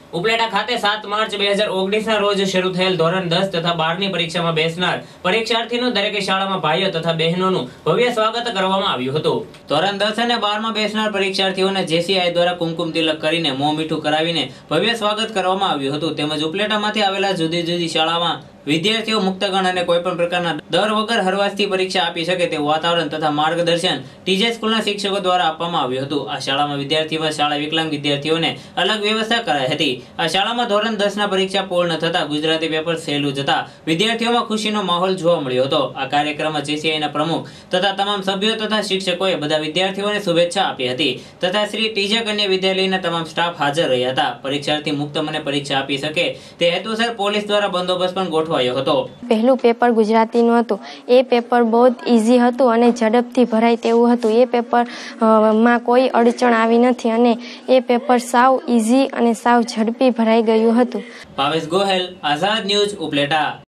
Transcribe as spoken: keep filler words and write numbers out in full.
ઉપલેટા ખાતે સાત માર્ચ બે હજાર ઓગણીસ ના રોજ શરૂ થયેલ ધોરણ દસ તથા બાર ની પરીક્ષામાં બેસનાર પરીક્ષાર્થીનું દરેક શાળામાં ભાઈઓ તથા બહેનોનું ભવ્ય સ્વાગત કરવામાં આવ્યું હતું। ધોરણ દસ અને બાર માં બેસનાર પરીક્ષાર્થીઓને જેસીઆઈ દ્વારા કુમકુમ તિલક કરીને મોં મીઠું કરાવીને ભવ્ય સ્વાગત કરવામાં આવ્યું હતું। તેમજ ઉપલેટામાંથી આવેલા જુદી જુદી શાળામાં વિદ્યાર્થીઓ મુક્તગણ અને કોઈ પણ પ્રકારના ડર વગર હરવાશથી પરીક્ષા આપી શકે તેવું વાતાવરણ તથા માર્ગદર્શન ટીજે સ્કૂલના શિક્ષકો દ્વારા આપવામાં આવ્યું હતું। આ શાળામાં વિદ્યાર્થીઓમાં શાળા વિકલાંગ વિદ્યાર્થીઓને અલગ વ્યવસ્થા કરાઈ હતી। આ શાળામાં ધોરણ દસ ના પરીક્ષા પૂર્ણ થતા ગુજરાતી પેપર સહેલું જતા વિદ્યાર્થીઓમાં ખુશીનો માહોલ જોવા મળ્યો હતો। આ કાર્યક્રમમાં જેસીઆઈના પ્રમુખ તથા તમામ સભ્યો તથા શિક્ષકોએ બધા વિદ્યાર્થીઓને શુભેચ્છા આપી હતી તથા શ્રી ટીજે કન્યા વિદ્યાલયના તમામ સ્ટાફ હાજર રહ્યા હતા। પરીક્ષાર્થી મુક્ત મને પરીક્ષા આપી શકે તે હેતુસર પોલીસ દ્વારા બંદોબસ્ત પણ ગોઠવાયો। પહેલું પેપર ગુજરાતીનું હતું। એ પેપર બહુ ઈઝી હતું અને ઝડપથી ભરાય તેવું હતું। એ પેપર માં કોઈ અડચણ આવી નથી અને એ પેપર સાવ ઈઝી અને સાવ ઝડપી ભરાઈ ગયું હતું। ભાવેશ ગોહેલ, આઝાદ ન્યૂઝ, ઉપલેટા।